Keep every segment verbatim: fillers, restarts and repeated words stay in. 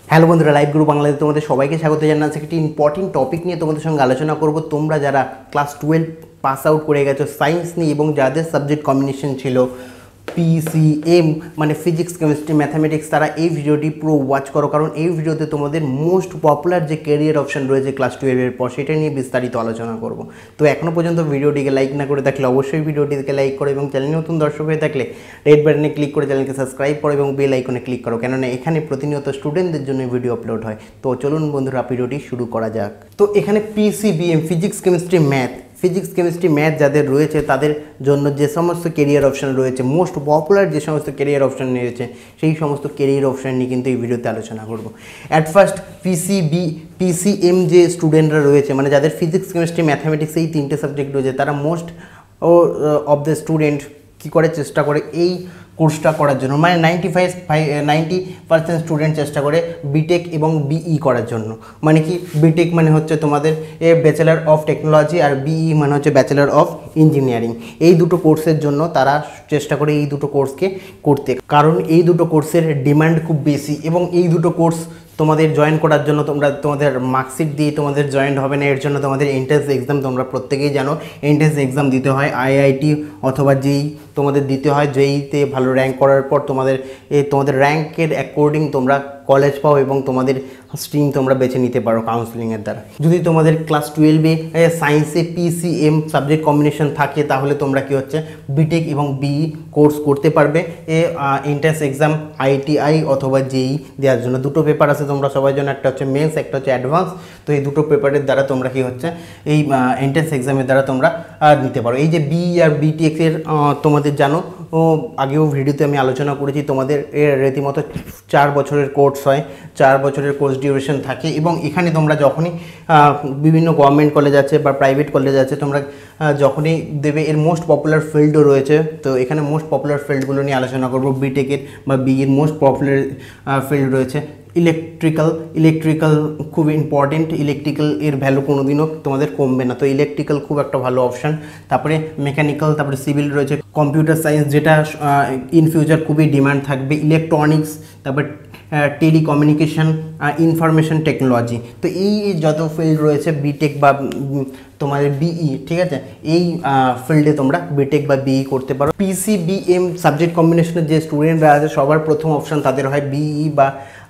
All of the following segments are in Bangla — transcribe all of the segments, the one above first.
হ্যালো বন্ধুরা, লাইভ গ্রুপ বাংলাতে তোমাদের সবাইকে স্বাগত জানাচ্ছি। একটি ইম্পর্টেন্ট টপিক নিয়ে তোমাদের সঙ্গে আলোচনা করব। তোমরা যারা ক্লাস টুয়েলভ পাস আউট করে গেছো সায়েন্স নিয়ে এবং যাদের সাবজেক্ট কম্বিনেশন ছিল পিসিএম মানে ফিজিক্স কেমিস্ট্রি ম্যাথামেটিক্স, তারা এই ভিডিওটি পুরো ওয়াচ করো, কারণ এই ভিডিওতে তোমাদের মোস্ট পপুলার যে ক্যারিয়ার অপশন রয়েছে ক্লাস টুয়েলভের পর সেটা নিয়ে বিস্তারিত আলোচনা করব। তো এখনও পর্যন্ত ভিডিওটিকে লাইক না করে থাকলে অবশ্যই ভিডিওটিকে লাইক করো এবং চ্যানেলে নতুন দর্শক হয়ে থাকলে রেড বাটনে ক্লিক করে চ্যানেলকে সাবস্ক্রাইব করো এবং বেল আইকনে ক্লিক করো, কেননা এখানে প্রতিনিয়ত স্টুডেন্টদের জন্য ভিডিও আপলোড হয়। তো চলুন বন্ধুরা, ভিডিওটি শুরু করা যাক। তো এখানে PCBM physics chemistry math physics chemistry math যাদের রয়েছে তাদের জন্য যে সমস্ত কেরিয়ার অপশান রয়েছে, মোস্ট পপুলার যে সমস্ত কেরিয়ার অপশান রয়েছে সেই সমস্ত কেরিয়ার অপশান নিয়ে কিন্তু এই ভিডিওতে আলোচনা করব। অ্যাট ফার্স্ট পিসিবি পিসিএম যে স্টুডেন্টরা রয়েছে, মানে যাদের ফিজিক্স কেমিস্ট্রি ম্যাথামেটিক্স এই তিনটে সাবজেক্ট রয়েছে, তারা মোস্ট অফ দ্য স্টুডেন্ট কী করে চেষ্টা করে এই কোর্সটা করার জন্য, মানে ninety five five ninety percent student চেষ্টা করে বিটেক এবং বিই করার জন্য। মানে কি, বিটেক মানে হচ্ছে তোমাদের এ ব্যাচেলার অফ টেকনোলজি আর বিই মানে হচ্ছে ব্যাচেলার অফ ইঞ্জিনিয়ারিং। এই দুটো কোর্সের জন্য তারা চেষ্টা করে এই দুটো কোর্সকে করতে, কারণ এই দুটো কোর্সের ডিমান্ড খুব বেশি এবং এই দুটো কোর্স তোমাদের জয়েন করার জন্য তোমরা তোমাদের মার্কশিট দিয়ে তোমাদের জয়েন হবে না, এর জন্য তোমাদের এন্ট্রান্স এক্সাম, তোমরা প্রত্যেকেই জানো এন্ট্রান্স এক্সাম দিতে হয়। আইআইটি অথবা জেই তোমাদের দিতে হয়। জেইতে ভালো র্যাঙ্ক করার পর তোমাদের এই তোমাদের র্যাঙ্কের অ্যাকর্ডিং তোমরা কলেজ পাও এবং তোমাদের স্ট্রিম তোমরা বেছে নিতে পারো কাউন্সিলিংয়ের দ্বারা। যদি তোমাদের ক্লাস টুয়েলভে সায়েন্সে পিসিএম সাবজেক্ট কম্বিনেশন থাকে তাহলে তোমরা কি হচ্ছে বিটেক এবং বিই কোর্স করতে পারবে এ এন্ট্রান্স এক্সাম আইটিআই অথবা জেই দেওয়ার জন্য। দুটো পেপার আছে তোমরা সবার জন্য, একটা হচ্ছে মেন্স, একটা হচ্ছে অ্যাডভান্স। তো এই দুটো পেপারের দ্বারা তোমরা কি হচ্ছে এই এন্ট্রান্স এক্সামের দ্বারা তোমরা নিতে পারো। এই যে বিই আর বিটেকের তোমাদের জানো, ও আগেও ভিডিওতে আমি আলোচনা করেছি, তোমাদের এর রীতিমতো চার বছরের কোর্স হয়, চার বছরের কোর্স ডিউরেশন থাকে এবং এখানে তোমরা যখনই বিভিন্ন গভর্নমেন্ট কলেজ আছে বা প্রাইভেট কলেজ আছে তোমরা যখনই দেবে, এর মোস্ট পপুলার ফিল্ডও রয়েছে। তো এখানে মোস্ট পপুলার ফিল্ডগুলো নিয়ে আলোচনা করবো। বিটেকের বা বিইর মোস্ট পপুলার ফিল্ড রয়েছে ইলেকট্রিক্যাল। ইলেকট্রিক্যাল খুব ইম্পর্টেন্ট, ইলেকট্রিক্যাল এর ভ্যালু কোনো দিনও তোমাদের কমবে না, তো ইলেকট্রিক্যাল খুব একটা ভালো অপশান। তারপরে মেকানিক্যাল, তারপরে সিভিল রয়েছে, কম্পিউটার সায়েন্স যেটা ইন ফিউচার খুবই ডিমান্ড থাকবে, ইলেকট্রনিক্স, তারপর টেলিকমিউনিকেশন, ইনফরমেশন টেকনোলজি। তো এই যত ফিল্ড রয়েছে বিটেক বা তোমাদের বিই, ঠিক আছে, এই ফিল্ডে তোমরা বিটেক বা বিই করতে পারো। পিসিবিএম সাবজেক্ট কম্বিনেশনের যে স্টুডেন্টরা আছে সবার প্রথম অপশান তাদের হয় বিই বা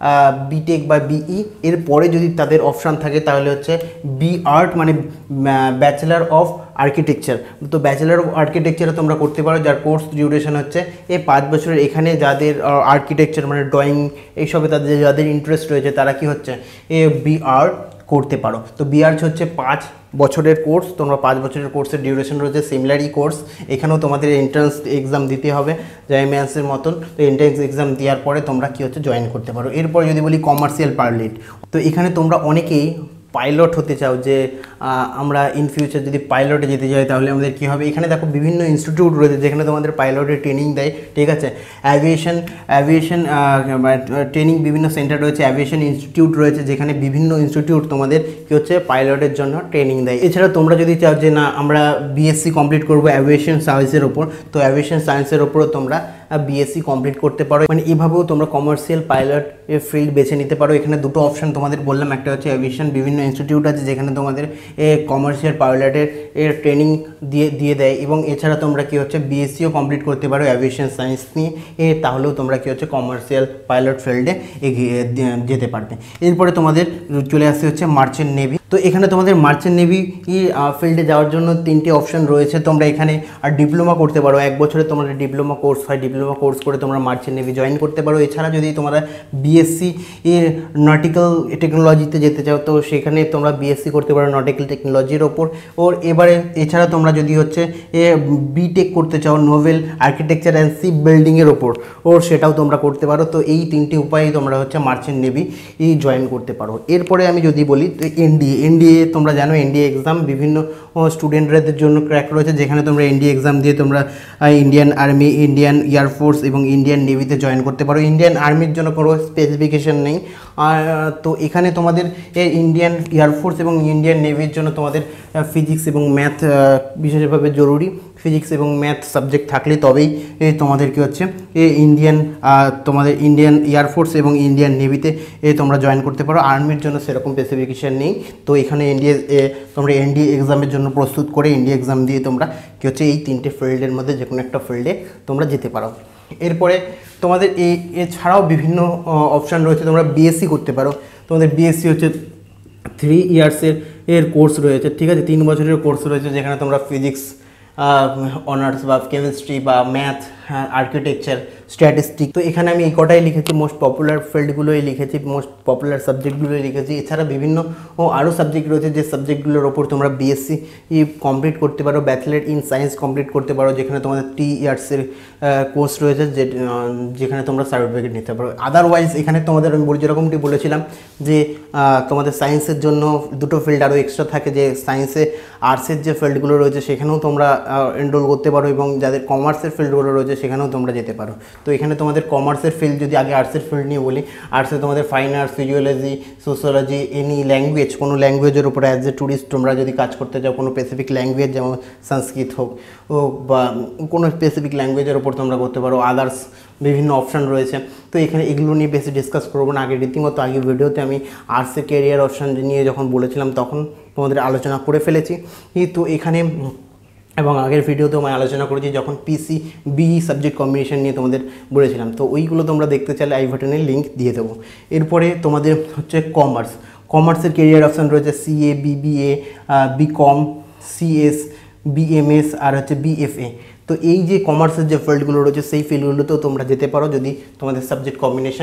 বিটেক বা বিই। এরপরে যদি তাদের অপশান থাকে তাহলে হচ্ছে বি আর্ট মানে ব্যাচেলার অফ আর্কিটেকচার। তো ব্যাচেলার অফ আর্কিটেকচারে তোমরা করতে পারো, যার কোর্স ডিউরেশন হচ্ছে এই পাঁচ বছরের। এখানে যাদের আর্কিটেকচার মানে ড্রয়িং এইসবে তাদের যাদের ইন্টারেস্ট রয়েছে তারা কি হচ্ছে এ বি আর্ট করতে পারো। তো বি আর্ট হচ্ছে পাঁচ বছরের কোর্স, তোমরা পাঁচ বছরের কোর্সের ডিউরেশন রয়েছে। সিমিলারই কোর্স, এখানেও তোমাদের এন্ট্রান্স এক্সাম দিতে হবে জেএমএসের মতন। তো এন্ট্রান্স এক্সাম দেওয়ার পরে তোমরা কী হচ্ছে জয়েন করতে পারো। এরপর যদি বলি কমার্শিয়াল পাইলট, তো এখানে তোমরা অনেকেই পাইলট হতে চাও, যে আমরা ইন ফিউচার যদি পাইলটে যেতে চাই তাহলে আমাদের কী হবে। এখানে দেখো বিভিন্ন ইনস্টিটিউট রয়েছে যেখানে তোমাদের পাইলটের ট্রেনিং দেয়, ঠিক আছে। অ্যাভিয়েশন অ্যাভিয়েশন ট্রেনিং বিভিন্ন সেন্টার রয়েছে, অ্যাভিয়েশন ইনস্টিটিউট রয়েছে যেখানে বিভিন্ন ইনস্টিটিউট তোমাদের কী হচ্ছে পাইলটের জন্য ট্রেনিং দেয়। এছাড়া তোমরা যদি চাও যে না আমরা বিএসসি কমপ্লিট করবো অ্যাভিয়েশন সায়েন্সের ওপর, তো অ্যাভিয়েশন সায়েন্সের ওপরও তোমরা বিএসসি কমপ্লিট করতে পারো। মানে এভাবেও তোমরা কমার্শিয়াল পাইলট ফিল্ড বেছে নিতে পারো। এখানে দুটো অপশান তোমাদের বললাম, একটা হচ্ছে অ্যাভিয়েশন, বিভিন্ন ইনস্টিটিউট আছে যেখানে তোমাদের কমার্শিয়াল পাইলটের এর ট্রেনিং দিয়ে দিয়ে দেয় এবং এছাড়া তোমরা কি হচ্ছে বিএসসিও কমপ্লিট করতে পারো অ্যাভিয়েশন সায়েন্স নিয়ে, এ তাহলেও তোমরা কি হচ্ছে কমার্শিয়াল পাইলট ফিল্ডে এগিয়ে যেতে পারবে। এরপরে তোমাদের চলে আসতে হচ্ছে মার্চেন্ট নেভি। তো এখানে তোমাদের মার্চেন্ট নেভি ফিল্ডে যাওয়ার জন্য তিনটে অপশান রয়েছে। তোমরা এখানে আর ডিপ্লোমা করতে পারো, এক বছরে তোমাদের ডিপ্লোমা কোর্স হয়, ডিপ্লোমা কোর্স করে তোমরা মার্চেন্ট নেভি জয়েন করতে পারো। এছাড়া যদি তোমরা বিএসসি এর নটিক্যাল টেকনোলজিতে যেতে চাও তো সেখানে তোমরা বিএসসি করতে পারো নটিক্যাল টেকনোলজির ওপর। ওর এবারে এছাড়া তোমরা যদি হচ্ছে এ বিটেক করতে চাও নোভেল আর্কিটেকচার অ্যান্ড শিপ বিল্ডিংয়ের ওপর, ওর সেটাও তোমরা করতে পারো। তো এই তিনটি উপায়ে তোমরা হচ্ছে মার্চেন্ট নেভি এই জয়েন করতে পারো। এরপরে আমি যদি বলি তো এনডিএ এনডিএ তোমরা জানো এনডিএ এক্সাম বিভিন্ন স্টুডেন্টদের জন্য ক্র্যাক রয়েছে, যেখানে তোমরা এনডিএ এক্সাম দিয়ে তোমরা ইন্ডিয়ান আর্মি, ইন্ডিয়ান এয়ারফোর্স এবং ইন্ডিয়ান নেভিতে জয়েন করতে পারো। ইন্ডিয়ান আর্মির জন্য কোনো স্পেসিফিকেশান নেই। আর তো এখানে তোমাদের ইন্ডিয়ান এয়ারফোর্স এবং ইন্ডিয়ান নেভির জন্য তোমাদের ফিজিক্স এবং ম্যাথ বিশেষভাবে জরুরি। ফিজিক্স এবং ম্যাথ সাবজেক্ট থাকলে তবেই তোমাদের কী হচ্ছে ইন্ডিয়ান তোমাদের ইন্ডিয়ান এয়ারফোর্স এবং ইন্ডিয়ান নেভিতে তোমরা জয়েন করতে পারো। আর্মির জন্য সেরকম স্পেসিফিকেশান নেই। তো এখানে এনডিএ তোমরা এনডিএ এক্সামের জন্য প্রস্তুত করে এনডিএ এক্সাম দিয়ে তোমরা কী হচ্ছে এই তিনটে ফিল্ডের মধ্যে যে কোনো একটা ফিল্ডে তোমরা যেতে পারো। এরপরে তোমাদের এই এছাড়াও বিভিন্ন অপশান রয়েছে, তোমরা বিএসসি করতে পারো। তোমাদের বিএসসি হচ্ছে থ্রি ইয়ার্সের এর কোর্স রয়েছে, ঠিক আছে, তিন বছরের কোর্স রয়েছে, যেখানে তোমরা ফিজিক্স অনার্স বা কেমিস্ট্রি বা ম্যাথ, আর্কিটেকচার, স্ট্যাটিস্টিক, তো এখানে আমি এই কটাই লিখেছি, মোস্ট পপুলার ফিল্ডগুলোই লিখেছি, মোস্ট পপুলার সাবজেক্টগুলোই লিখেছি। এছাড়া বিভিন্ন ও আরও সাবজেক্ট রয়েছে যে সাবজেক্টগুলোর ওপর তোমরা বিএসসি কমপ্লিট করতে পারো, ব্যাচেলার ইন সায়েন্স কমপ্লিট করতে পারো, যেখানে তোমাদের থ্রি ইয়ার্সের কোর্স রয়েছে, যে যেখানে তোমরা সার্টিফিকেট নিতে পারো। আদারওয়াইজ এখানে তোমাদের আমি বলি যেরকমটি বলেছিলাম যে তোমাদের সায়েন্সের জন্য দুটো ফিল্ড আরও এক্সট্রা থাকে, যে সায়েন্সে আর্টসের যে ফিল্ডগুলো রয়েছে সেখানেও তোমরা এনরোল করতে পারো, এবং যাদের কমার্সের ফিল্ডগুলো রয়েছে সেখানেও তোমরা যেতে পারো। তো এখানে তোমাদের কমার্সের ফিল্ড, যদি আগে আর্টসের ফিল্ড নিয়ে বলি, আর্টসে তোমাদের fine arts, physiology, sociology, any language, কোনো ল্যাঙ্গুয়েজের উপরে অ্যাজ এ ট্যুরিস্ট তোমরা যদি কাজ করতে চাও, কোনো স্পেসিফিক ল্যাঙ্গুয়েজ যেমন সংস্কৃত হোক হোক বা কোনো স্পেসিফিক ল্যাঙ্গুয়েজের উপর তোমরা করতে পারো। আদার্স বিভিন্ন অপশান রয়েছে। তো এখানে এগুলো নিয়ে বেশি ডিসকাস করবো না। আগে রীতিমতো আগে ভিডিওতে আমি আর্টসের ক্যারিয়ার অপশান নিয়ে যখন বলেছিলাম তখন তোমাদের আলোচনা করে ফেলেছি। তো এখানে এবং আগের ভিডিওতেও আমি আলোচনা করেছি যখন পিসি বি সাবজেক্ট কম্বিনেশন নিয়ে তোমাদের বলেছিলাম, তো ওইগুলো তোমরা দেখতে চাইলে আই বাটনের লিঙ্ক দিয়ে দেবো। এরপরে তোমাদের হচ্ছে কমার্স, কমার্সের কেরিয়ার অপশান রয়েছে CA, BBA, BCom, CS, BMS আর হচ্ছে বিএফএ। তো এই যে কমার্সের যে ফিল্ডগুলো রয়েছে সেই ফিল্ডগুলোতেও তোমরা যেতে পারো যদি তোমাদের সাবজেক্ট কম্বিনেশন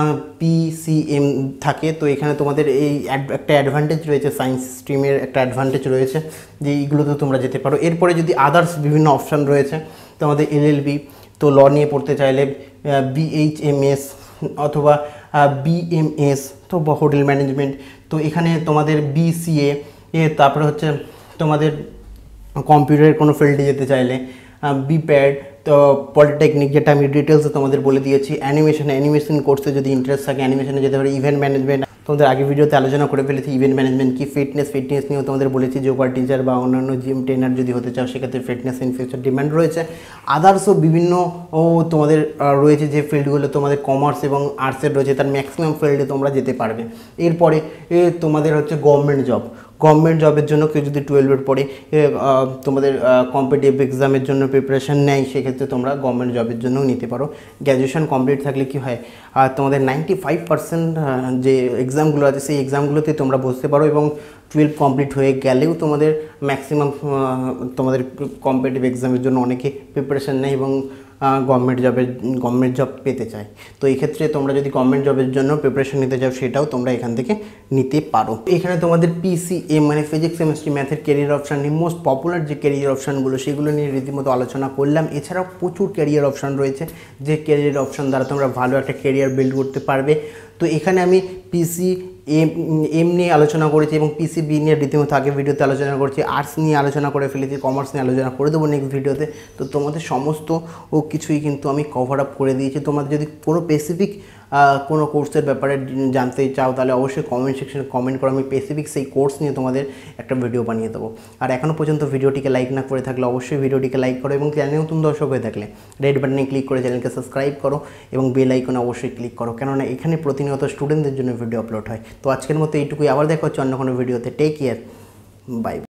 পিসিএম থাকে। তো এখানে তোমাদের এই একটা অ্যাডভান্টেজ রয়েছে, সায়েন্স স্ট্রিমের একটা অ্যাডভান্টেজ রয়েছে যে এইগুলোতেও তোমরা যেতে পারো। এরপরে যদি আদার্স বিভিন্ন অপশান রয়েছে তোমাদের এলএলবি, তো ল নিয়ে পড়তে চাইলে বিএইচএমএস অথবা বিএমএস, তো হোটেল ম্যানেজমেন্ট, তো এখানে তোমাদের বিসিএ, তারপরে হচ্ছে তোমাদের কম্পিউটারের কোনো ফিল্ডে যেতে চাইলে বিপ্যাড, তো পলিটেকনিক, যেটা আমি ডিটেলসে তোমাদের বলে দিয়েছি। অ্যানিমেশন, অ্যানিমেশন কোর্সে যদি ইন্টারেস্ট থাকে অ্যানিমেশনে যেতে পারে। ইভেন্ট ম্যানেজমেন্ট তোমাদের আগে ভিডিওতে আলোচনা করে ফেলেছি, ইভেন্ট ম্যানেজমেন্ট কি। ফিটনেস, ফিটনেস নিয়েও তোমাদের বলেছি, যোগা টিচার বা অন্যান্য জিম ট্রেনার যদি হতে চাও সেক্ষেত্রে ফিটনেস ইন ফিউচার ডিমান্ড রয়েছে। আদার্সও বিভিন্ন ও তোমাদের রয়েছে যে ফিল্ডগুলো তোমাদের কমার্স এবং আর্টসের রয়েছে, তার ম্যাক্সিমাম ফিল্ডে তোমরা যেতে পারবে। এরপরে তোমাদের হচ্ছে গভর্নমেন্ট জব, গভর্নমেন্ট জবের জন্য কেউ যদি টুয়েলভের পরে তোমাদের কম্পিটিটিভ এক্সামের জন্য প্রিপারেশান নেয় সেক্ষেত্রে তোমরা গভর্নমেন্ট জবের জন্যও নিতে পারো। গ্র্যাজুয়েশন কমপ্লিট থাকলে কি হয়, আর তোমাদের নাইনটি ফাইভ পার্সেন্ট যে এক্সামগুলো আছে সেই এক্সামগুলোতে তোমরা বসতে পারো, এবং টুয়েলভ কমপ্লিট হয়ে গেলেও তোমাদের ম্যাক্সিমাম তোমাদের কম্পিটিটিভ এক্সামের জন্য অনেকে প্রিপারেশান নেয় এবং গভর্নমেন্ট জবের গভর্নমেন্ট জব পেতে চায়। তো এই ক্ষেত্রে তোমরা যদি গভর্নমেন্ট জবের জন্য প্রিপারেশন নিতে চাও সেটাও তোমরা এখান থেকে নিতে পারো। এখানে তোমাদের পিসিএম মানে ফিজিক্স, কেমিস্ট্রি, ম্যাথের ক্যারিয়ার অপশান নিয়ে মোস্ট পপুলার যে ক্যারিয়ার অপশানগুলো সেগুলো নিয়ে রীতিমতো আলোচনা করলাম। এছাড়াও প্রচুর ক্যারিয়ার অপশান রয়েছে যে ক্যারিয়ার অপশান দ্বারা তোমরা ভালো একটা ক্যারিয়ার বিল্ড করতে পারবে। তো এখানে আমি পিসি এম এম নিয়ে আলোচনা করেছি এবং পিসিবি নিয়ে রীতিমতো আগে ভিডিওতে আলোচনা করেছি, আর্টস নিয়ে আলোচনা করে ফেলেছি, কমার্স নিয়ে আলোচনা করে দেবো নেক্সট ভিডিওতে। তো তোমাদের সমস্ত ও কিছুই কিন্তু আমি কভার আপ করে দিয়েছি। তোমাদের যদি কোনো স্পেসিফিক কোনো কোর্সের ব্যাপারে জানতে চাও তাহলে অবশ্যই কমেন্ট সেকশনে কমেন্ট করো, আমি স্পেসিফিক সেই কোর্স নিয়ে তোমাদের একটা ভিডিও বানিয়ে দেবো। আর এখনও পর্যন্ত ভিডিওটিকে লাইক না করে থাকলে অবশ্যই ভিডিওটিকে লাইক করো, এবং চ্যানেলে নতুন দর্শক হয়ে থাকলে রেড বাটনে ক্লিক করে চ্যানেলকে সাবস্ক্রাইব করো এবং বেল আইকনে অবশ্যই ক্লিক করো, কেননা এখানে প্রতিনিয়ত স্টুডেন্টদের জন্য ভিডিও আপলোড হয়। তো আজকের মতো এইটুকুই, আবার দেখা হচ্ছে অন্য কোনো ভিডিওতে। Take care, by.